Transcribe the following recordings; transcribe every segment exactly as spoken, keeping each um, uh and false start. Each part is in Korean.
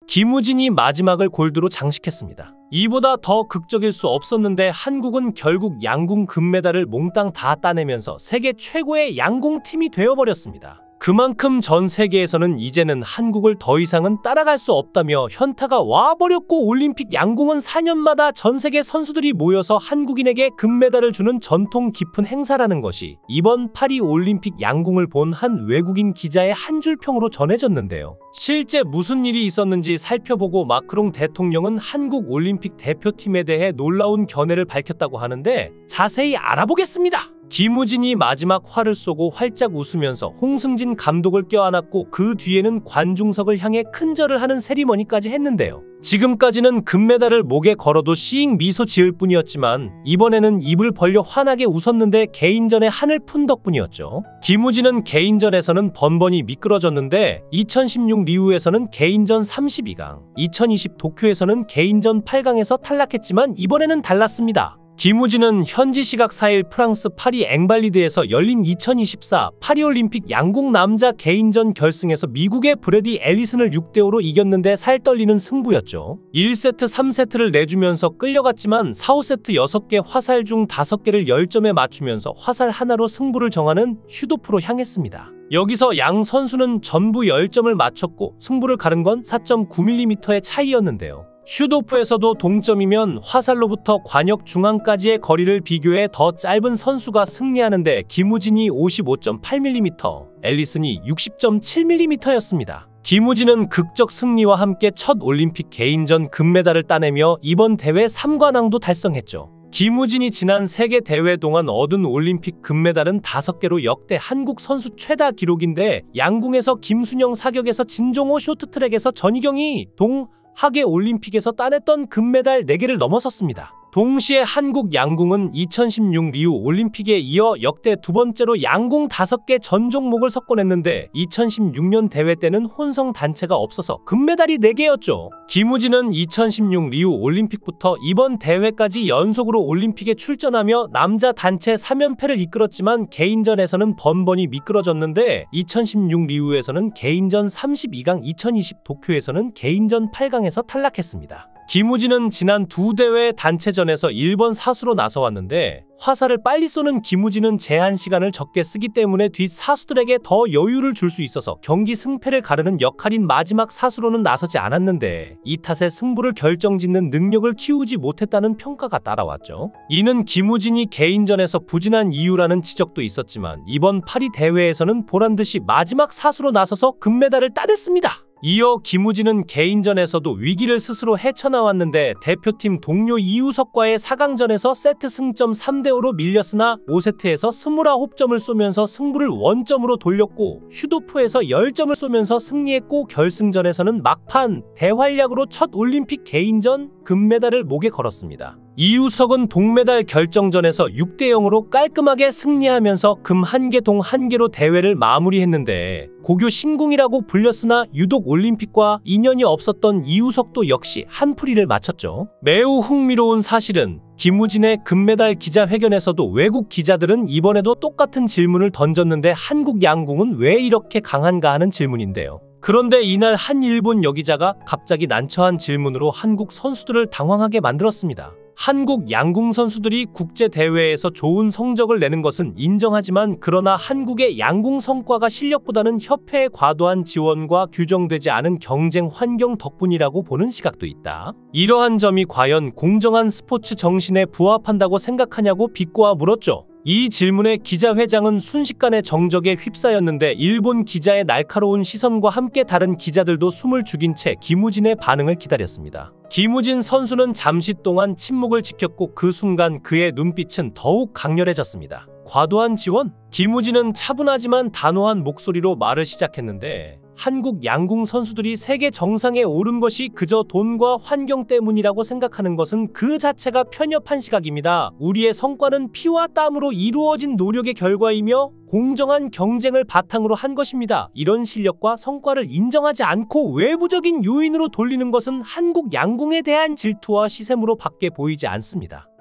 김우진이 마지막을 골드로 장식했습니다. 이보다 더 극적일 수 없었는데 한국은 결국 양궁 금메달을 몽땅 다 따내면서 세계 최고의 양궁팀이 되어버렸습니다. 그만큼 전 세계에서는 이제는 한국을 더 이상은 따라갈 수 없다며 현타가 와버렸고, 올림픽 양궁은 사 년마다 전 세계 선수들이 모여서 한국인에게 금메달을 주는 전통 깊은 행사라는 것이 이번 파리 올림픽 양궁을 본 한 외국인 기자의 한 줄 평으로 전해졌는데요. 실제 무슨 일이 있었는지 살펴보고 마크롱 대통령은 한국 올림픽 대표팀에 대해 놀라운 견해를 밝혔다고 하는데 자세히 알아보겠습니다. 김우진이 마지막 화를 쏘고 활짝 웃으면서 홍승진 감독을 껴안았고 그 뒤에는 관중석을 향해 큰절을 하는 세리머니까지 했는데요. 지금까지는 금메달을 목에 걸어도 씩 미소 지을 뿐이었지만 이번에는 입을 벌려 환하게 웃었는데 개인전에 한을 푼 덕분이었죠. 김우진은 개인전에서는 번번이 미끄러졌는데 이천십육 리우에서는 개인전 삼십이 강, 이천이십 도쿄에서는 개인전 팔 강에서 탈락했지만 이번에는 달랐습니다. 김우진은 현지 시각 사 일 프랑스 파리 앵발리드에서 열린 이천이십사 파리올림픽 양궁 남자 개인전 결승에서 미국의 브래디 앨리슨을 육 대 오로 이겼는데 살 떨리는 승부였죠. 일 세트 삼 세트를 내주면서 끌려갔지만 사, 오 세트 여섯 개 화살 중 다섯 개를 열 점에 맞추면서 화살 하나로 승부를 정하는 슈도프로 향했습니다. 여기서 양 선수는 전부 열 점을 맞췄고 승부를 가른 건 사 점 구 밀리미터의 차이였는데요. 슈도프에서도 동점이면 화살로부터 관역 중앙까지의 거리를 비교해 더 짧은 선수가 승리하는데 김우진이 오십오 점 팔 밀리미터, 앨리슨이 육십 점 칠 밀리미터였습니다. 김우진은 극적 승리와 함께 첫 올림픽 개인전 금메달을 따내며 이번 대회 삼 관왕도 달성했죠. 김우진이 지난 세계 대회 동안 얻은 올림픽 금메달은 다섯 개로 역대 한국 선수 최다 기록인데 양궁에서 김순영, 사격에서 진종호, 쇼트트랙에서 전희경이 동 하계 올림픽에서 따냈던 금메달 네 개를 넘어섰습니다. 동시에 한국 양궁은 이천십육 리우 올림픽에 이어 역대 두 번째로 양궁 다섯 개 전 종목을 석권했는데 이천십육 년 대회 때는 혼성 단체가 없어서 금메달이 네 개였죠. 김우진은 이천십육 리우 올림픽부터 이번 대회까지 연속으로 올림픽에 출전하며 남자 단체 삼 연패를 이끌었지만 개인전에서는 번번이 미끄러졌는데 이천십육 리우에서는 개인전 삼십이 강, 이천이십 도쿄에서는 개인전 팔 강에서 탈락했습니다. 김우진은 지난 두 대회 단체전에서 일 번 사수로 나서왔는데 화살을 빨리 쏘는 김우진은 제한 시간을 적게 쓰기 때문에 뒷 사수들에게 더 여유를 줄 수 있어서 경기 승패를 가르는 역할인 마지막 사수로는 나서지 않았는데 이 탓에 승부를 결정짓는 능력을 키우지 못했다는 평가가 따라왔죠. 이는 김우진이 개인전에서 부진한 이유라는 지적도 있었지만 이번 파리 대회에서는 보란듯이 마지막 사수로 나서서 금메달을 따냈습니다. 이어 김우진은 개인전에서도 위기를 스스로 헤쳐나왔는데 대표팀 동료 이우석과의 사 강전에서 세트 승점 삼 대 오로 밀렸으나 오 세트에서 이십구 점을 쏘면서 승부를 원점으로 돌렸고 슈도프에서 십 점을 쏘면서 승리했고 결승전에서는 막판 대활약으로 첫 올림픽 개인전 금메달을 목에 걸었습니다. 이우석은 동메달 결정전에서 육 대 영으로 깔끔하게 승리하면서 금 한 개, 동 한 개로 대회를 마무리했는데 고교 신궁이라고 불렸으나 유독 올림픽과 인연이 없었던 이우석도 역시 한풀이를 마쳤죠. 매우 흥미로운 사실은 김우진의 금메달 기자회견에서도 외국 기자들은 이번에도 똑같은 질문을 던졌는데 한국 양궁은 왜 이렇게 강한가 하는 질문인데요. 그런데 이날 한 일본 여기자가 갑자기 난처한 질문으로 한국 선수들을 당황하게 만들었습니다. 한국 양궁 선수들이 국제대회에서 좋은 성적을 내는 것은 인정하지만 그러나 한국의 양궁 성과가 실력보다는 협회의 과도한 지원과 규정되지 않은 경쟁 환경 덕분이라고 보는 시각도 있다. 이러한 점이 과연 공정한 스포츠 정신에 부합한다고 생각하냐고 비꼬아 물었죠. 이 질문에 기자회장은 순식간에 정적에 휩싸였는데 일본 기자의 날카로운 시선과 함께 다른 기자들도 숨을 죽인 채 김우진의 반응을 기다렸습니다. 김우진 선수는 잠시 동안 침묵을 지켰고 그 순간 그의 눈빛은 더욱 강렬해졌습니다. 과도한 지원? 김우진은 차분하지만 단호한 목소리로 말을 시작했는데 한국 양궁 선수들이 세계 정상에 오른 것이 그저 돈과 환경 때문이라고 생각하는 것은 그 자체가 편협한 시각입니다. 우리의 성과는 피와 땀으로 이루어진 노력의 결과이며 공정한 경쟁을 바탕으로 한 것입니다. 이런 실력과 성과를 인정하지 않고 외부적인 요인으로 돌리는 것은 한국 양궁에 대한 질투와 시샘으로 밖에 보이지 않습니다.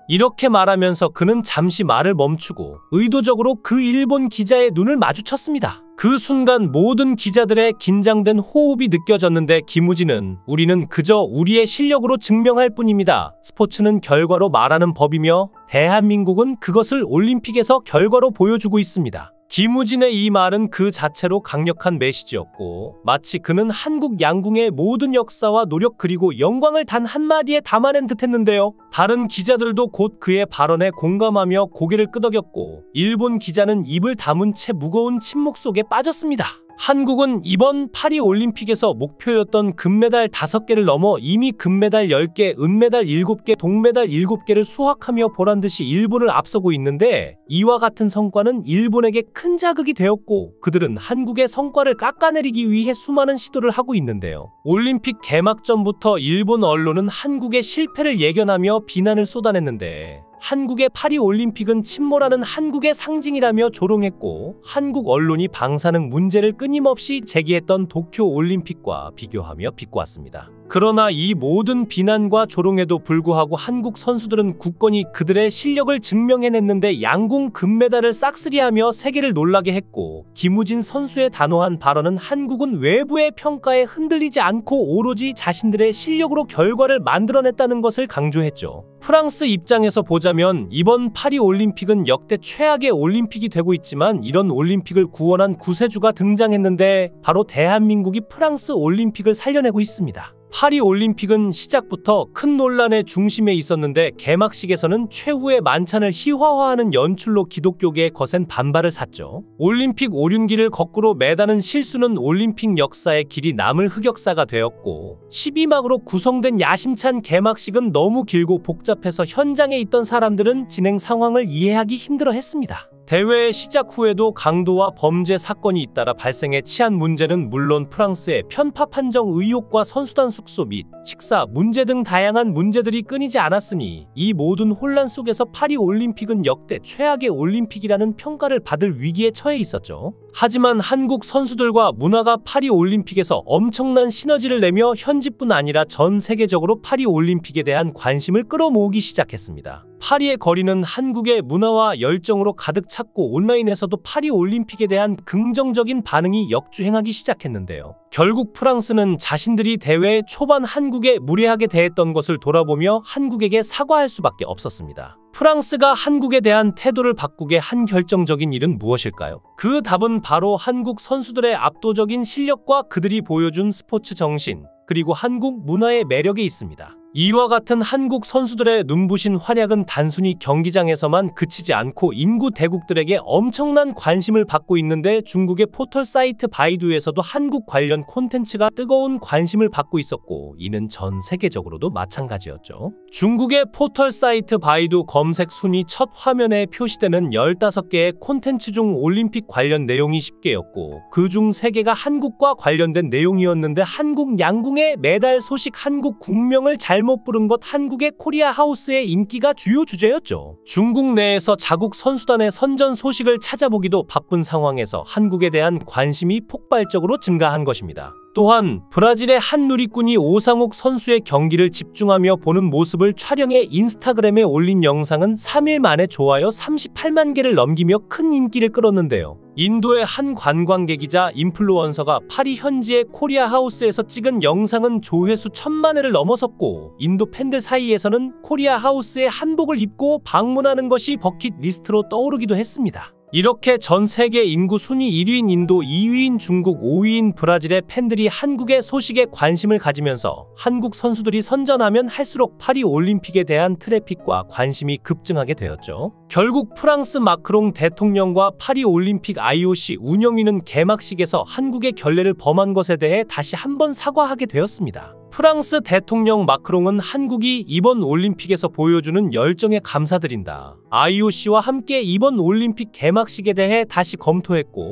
이렇게 말하면서 그는 잠시 말을 멈추고 의도적으로 그 일본 기자의 눈을 마주쳤습니다. 그 순간 모든 기자들의 긴장된 호흡이 느껴졌는데 김우진은 우리는 그저 우리의 실력으로 증명할 뿐입니다. 스포츠는 결과로 말하는 법이며 대한민국은 그것을 올림픽에서 결과로 보여주고 있습니다. 김우진의 이 말은 그 자체로 강력한 메시지였고 마치 그는 한국 양궁의 모든 역사와 노력 그리고 영광을 단 한마디에 담아낸 듯했는데요. 다른 기자들도 곧 그의 발언에 공감하며 고개를 끄덕였고 일본 기자는 입을 다문 채 무거운 침묵 속에 빠졌습니다. 한국은 이번 파리올림픽에서 목표였던 금메달 다섯 개를 넘어 이미 금메달 열 개, 은메달 일곱 개, 동메달 일곱 개를 수확하며 보란듯이 일본을 앞서고 있는데 이와 같은 성과는 일본에게 큰 자극이 되었고 그들은 한국의 성과를 깎아내리기 위해 수많은 시도를 하고 있는데요. 올림픽 개막 전부터 일본 언론은 한국의 실패를 예견하며 비난을 쏟아냈는데 한국의 파리올림픽은 침몰하는 한국의 상징이라며 조롱했고 한국 언론이 방사능 문제를 끊임없이 제기했던 도쿄올림픽과 비교하며 비꼬았습니다. 그러나 이 모든 비난과 조롱에도 불구하고 한국 선수들은 굳건히 그들의 실력을 증명해냈는데 양궁 금메달을 싹쓸이하며 세계를 놀라게 했고 김우진 선수의 단호한 발언은 한국은 외부의 평가에 흔들리지 않고 오로지 자신들의 실력으로 결과를 만들어냈다는 것을 강조했죠. 프랑스 입장에서 보자면 이번 파리올림픽은 역대 최악의 올림픽이 되고 있지만 이런 올림픽을 구원한 구세주가 등장했는데 바로 대한민국이 프랑스 올림픽을 살려내고 있습니다. 파리올림픽은 시작부터 큰 논란의 중심에 있었는데 개막식에서는 최후의 만찬을 희화화하는 연출로 기독교계의 거센 반발을 샀죠. 올림픽 오륜기를 거꾸로 매다는 실수는 올림픽 역사에 길이 남을 흑역사가 되었고 십이 막으로 구성된 야심찬 개막식은 너무 길고 복잡해서 현장에 있던 사람들은 진행 상황을 이해하기 힘들어했습니다. 대회 시작 후에도 강도와 범죄 사건이 잇따라 발생해 치안 문제는 물론 프랑스의 편파 판정 의혹과 선수단 숙소 및 식사 문제 등 다양한 문제들이 끊이지 않았으니 이 모든 혼란 속에서 파리올림픽은 역대 최악의 올림픽이라는 평가를 받을 위기에 처해 있었죠. 하지만 한국 선수들과 문화가 파리올림픽에서 엄청난 시너지를 내며 현지뿐 아니라 전 세계적으로 파리올림픽에 대한 관심을 끌어모으기 시작했습니다. 파리의 거리는 한국의 문화와 열정으로 가득 찼고 온라인에서도 파리올림픽에 대한 긍정적인 반응이 역주행하기 시작했는데요. 결국 프랑스는 자신들이 대회 초반 한국에 무례하게 대했던 것을 돌아보며 한국에게 사과할 수밖에 없었습니다. 프랑스가 한국에 대한 태도를 바꾸게 한 결정적인 일은 무엇일까요? 그 답은 바로 한국 선수들의 압도적인 실력과 그들이 보여준 스포츠 정신, 그리고 한국 문화의 매력에 있습니다. 이와 같은 한국 선수들의 눈부신 활약은 단순히 경기장에서만 그치지 않고 인구 대국들에게 엄청난 관심을 받고 있는데 중국의 포털 사이트 바이두에서도 한국 관련 콘텐츠가 뜨거운 관심을 받고 있었고 이는 전 세계적으로도 마찬가지였죠. 중국의 포털 사이트 바이두 검색 순위 첫 화면에 표시되는 열다섯 개의 콘텐츠 중 올림픽 관련 내용이 십 개였고 그중 세 개가 한국과 관련된 내용이었는데 한국 양궁의 메달 소식, 한국 국명을 잘못 못 부른 것, 한국의 코리아 하우스의 인기가 주요 주제였죠. 중국 내에서 자국 선수단의 선전 소식을 찾아보기도 바쁜 상황에서 한국에 대한 관심이 폭발적으로 증가한 것입니다. 또한 브라질의 한 누리꾼이 오상욱 선수의 경기를 집중하며 보는 모습을 촬영해 인스타그램에 올린 영상은 삼 일 만에 좋아요 삼십팔만 개를 넘기며 큰 인기를 끌었는데요. 인도의 한 관광객이자 인플루언서가 파리 현지의 코리아 하우스에서 찍은 영상은 조회수 천만 회를 넘어섰고 인도 팬들 사이에서는 코리아 하우스의 한복을 입고 방문하는 것이 버킷리스트로 떠오르기도 했습니다. 이렇게 전 세계 인구 순위 일 위인 인도, 이 위인 중국, 오 위인 브라질의 팬들이 한국의 소식에 관심을 가지면서 한국 선수들이 선전하면 할수록 파리올림픽에 대한 트래픽과 관심이 급증하게 되었죠. 결국 프랑스 마크롱 대통령과 파리올림픽 아이오씨 운영위는 개막식에서 한국의 결례를 범한 것에 대해 다시 한번 사과하게 되었습니다. 프랑스 대통령 마크롱은 한국이 이번 올림픽에서 보여주는 열정에 감사드린다. 아이오씨와 함께 이번 올림픽 개막식에 대해 다시 검토했고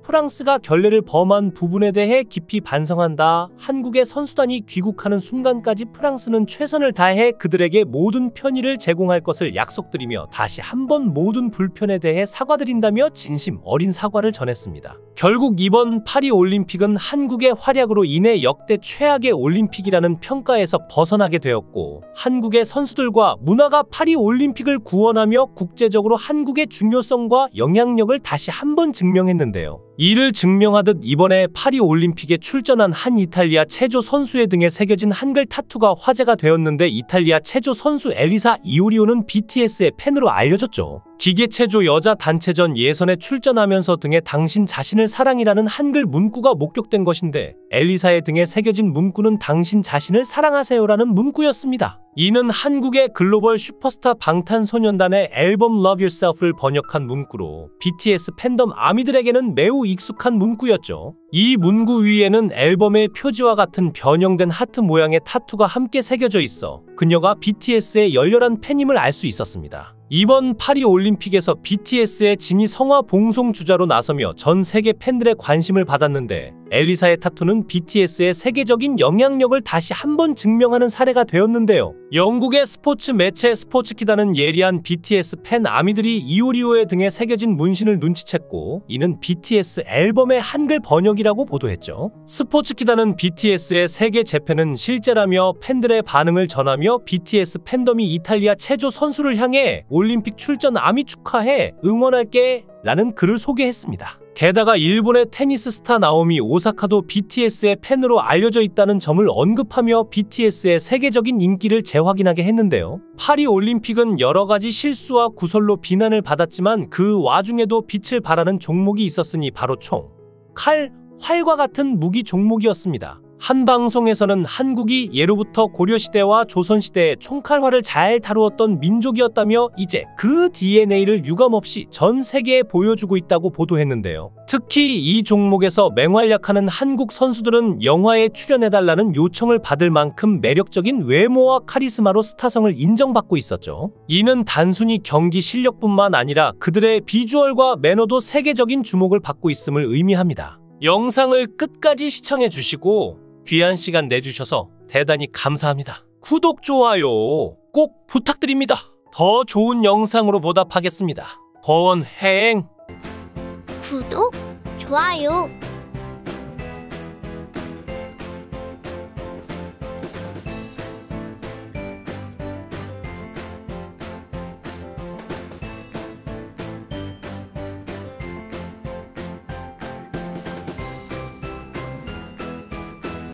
프랑스가 결례를 범한 부분에 대해 깊이 반성한다. 한국의 선수단이 귀국하는 순간까지 프랑스는 최선을 다해 그들에게 모든 편의를 제공할 것을 약속드리며 다시 한번 모든 불편에 대해 사과드린다며 진심 어린 사과를 전했습니다. 결국 이번 파리 올림픽은 한국의 활약으로 인해 역대 최악의 올림픽이라는 평가에서 벗어나게 되었고, 한국의 선수들과 문화가 파리 올림픽을 구원하며 국제적으로 한국의 중요성과 영향력을 다시 한번 증명했는데요. 이를 증명하듯 이번에 파리 올림픽에 출전한 한 이탈리아 체조 선수의 등에 새겨진 한글 타투가 화제가 되었는데, 이탈리아 체조 선수 엘리사 이오리오는 비티에스의 팬으로 알려졌죠. 기계체조 여자 단체전 예선에 출전하면서 등에 당신 자신을 사랑이라는 한글 문구가 목격된 것인데, 엘리사의 등에 새겨진 문구는 당신 자신을 사랑하세요라는 문구였습니다. 이는 한국의 글로벌 슈퍼스타 방탄소년단의 앨범 Love Yourself를 번역한 문구로 비티에스 팬덤 아미들에게는 매우 익숙한 문구였죠. 이 문구 위에는 앨범의 표지와 같은 변형된 하트 모양의 타투가 함께 새겨져 있어 그녀가 비티에스의 열렬한 팬임을 알 수 있었습니다. 이번 파리 올림픽에서 비티에스의 진이 성화 봉송 주자로 나서며 전 세계 팬들의 관심을 받았는데, 엘리사의 타투는 비티에스의 세계적인 영향력을 다시 한번 증명하는 사례가 되었는데요. 영국의 스포츠 매체 스포츠키다는 예리한 비티에스 팬 아미들이 이오리오의 등에 새겨진 문신을 눈치챘고, 이는 비티에스 앨범의 한글 번역이라고 보도했죠. 스포츠키다는 비티에스의 세계 재팬은 실제라며 팬들의 반응을 전하며 비티에스 팬덤이 이탈리아 체조 선수를 향해 올림픽 출전 아미 축하해 응원할게 라는 글을 소개했습니다. 게다가 일본의 테니스 스타 나오미 오사카도 비티에스의 팬으로 알려져 있다는 점을 언급하며 비티에스의 세계적인 인기를 재확인하게 했는데요. 파리 올림픽은 여러 가지 실수와 구설로 비난을 받았지만 그 와중에도 빛을 발하는 종목이 있었으니 바로 총, 칼, 활과 같은 무기 종목이었습니다. 한 방송에서는 한국이 예로부터 고려시대와 조선시대의 총칼화를 잘 다루었던 민족이었다며 이제 그 디엔에이를 유감없이 전 세계에 보여주고 있다고 보도했는데요. 특히 이 종목에서 맹활약하는 한국 선수들은 영화에 출연해달라는 요청을 받을 만큼 매력적인 외모와 카리스마로 스타성을 인정받고 있었죠. 이는 단순히 경기 실력뿐만 아니라 그들의 비주얼과 매너도 세계적인 주목을 받고 있음을 의미합니다. 영상을 끝까지 시청해주시고 귀한 시간 내주셔서 대단히 감사합니다. 구독, 좋아요 꼭 부탁드립니다. 더 좋은 영상으로 보답하겠습니다. 거원행 구독, 좋아요